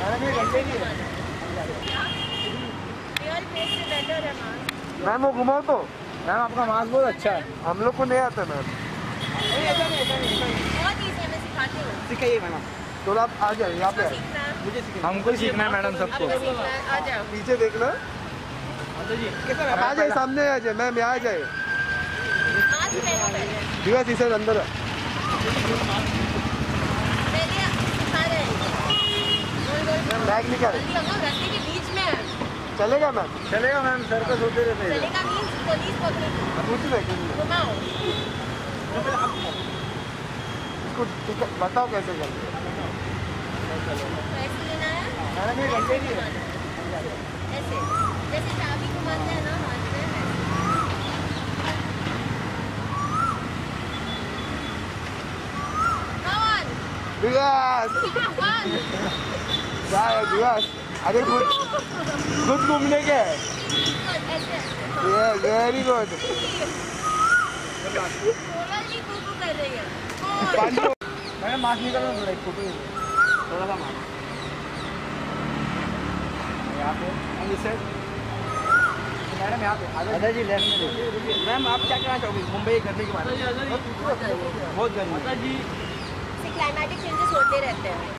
Ma'am वो घुमाओ तो। मैम आपका मास्क बहुत अच्छा है, हम लोग को नहीं आता मैम। सिखाइए मैडम। तो आप आ जाए यहाँ पे, मुझे हमको ही सीखना है मैडम सबको। पीछे देखना, आ जाए सामने आ जाए मैम, यहाँ आ जाए। दिवस इसे अंदर बैग निकाल। चलेगा मैम, चलेगा मैम, सर को सोते रहते हैं। इसको बताओ कैसे करते हैं। मैडम ये घंटे की है ऐसे, जैसे चाबी घुमाते हैं ना हाथ में। विकास क्या है विकास? अरे खुद घूमने के है। Very good. मैडम मास्क निकालना थोड़ा, एक फोटो थोड़ा सा मारो यहाँ पे। मैडम यहाँ पे आधा जी लेफ्ट में देखिए। मैम आप क्या कहना चाहोगे मुंबई करने के बारे में? बहुत गर्मी, क्लाइमेटिक चेंजेस होते रहते हैं।